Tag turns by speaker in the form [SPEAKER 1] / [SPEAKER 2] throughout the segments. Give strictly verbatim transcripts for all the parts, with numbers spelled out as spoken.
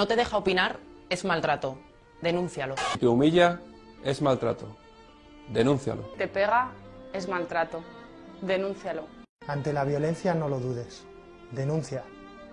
[SPEAKER 1] no te deja opinar es maltrato. Denúncialo.
[SPEAKER 2] Si te humilla, es maltrato. Denúncialo.
[SPEAKER 3] Te pega, es maltrato. Denúncialo.
[SPEAKER 4] Ante la violencia no lo dudes. Denuncia.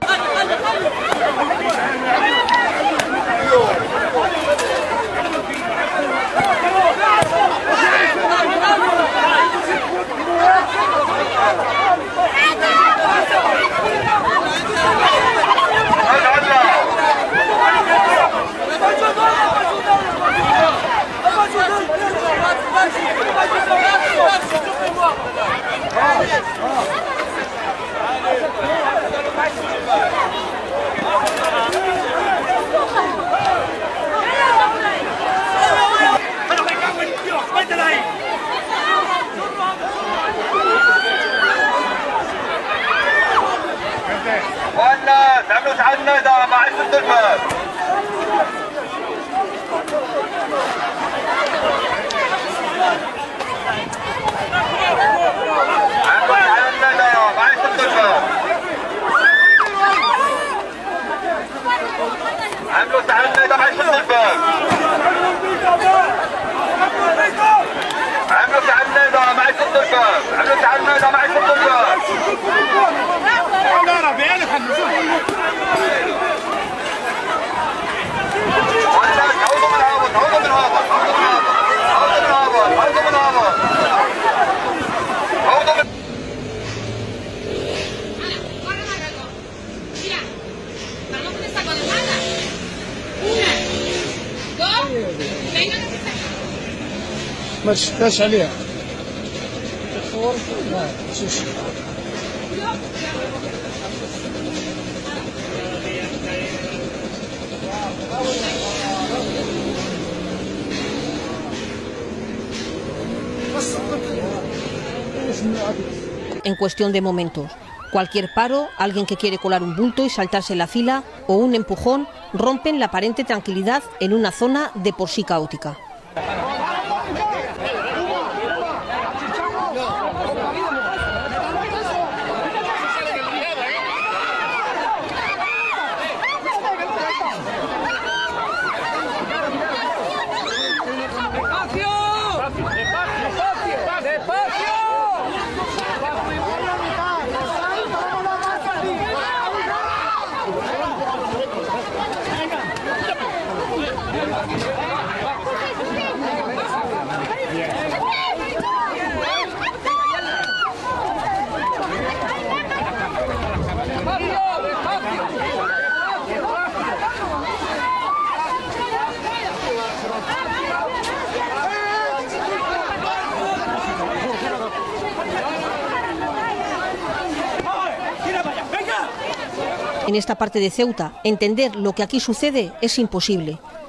[SPEAKER 5] والناس عملوا تعنا إذا ما عرفوا التلفاز. عملوا تعنا إذا ما عرفوا التلفاز. عملوا تعنا إذا ما عرفوا التلفاز. عملوا تعنا إذا ما عرفوا التلفاز. عملوا تعنا إذا ما عرفوا التلفاز.
[SPEAKER 6] مش داش عليها تصور لا شوش
[SPEAKER 7] En cuestión de momentos, cualquier paro, alguien que quiere colar un bulto y saltarse la fila o un empujón rompen la aparente tranquilidad en una zona de por sí caótica. En esta parte de Ceuta, entender lo que aquí sucede es imposible.